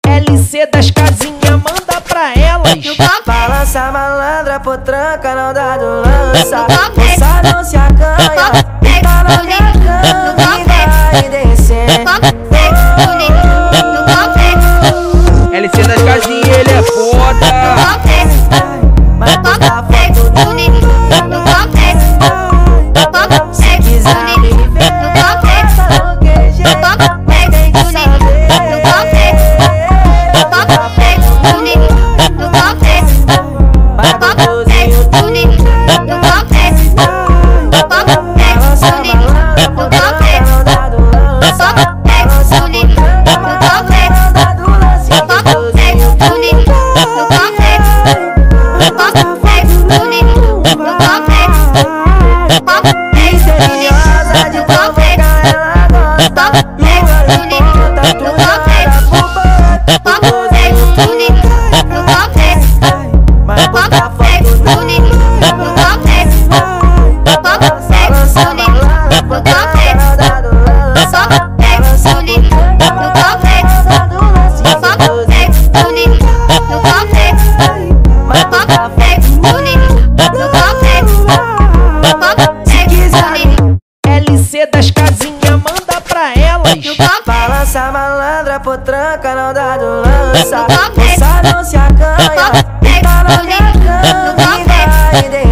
LC das casinhas, manda pra elas. Balança malandra, potranca, não dá do lança. Moça não se acanha, tá na minha cama e vai descer. LC das casinhas, ele é foda. Mas posta foto do se quiser me ver, fala o que jeito, tem que saber. Mas gostosinho balança malandra, potranca, não dá do lança. Balança potranca, não dá do lance. Gostosinho misteriosa, de provocar ela gosta. Lua de ponta, tudo era pro bota. Mas bota foto no balança malandra, potranca, não dá do lança. Balança potranca, não dá do lance. Mas bota foto se quiser. LC das casinhas, manda pra elas. Balança malandra, potranca, não dá do lança. Moça não se acanha, tá na minha cama e vai descer.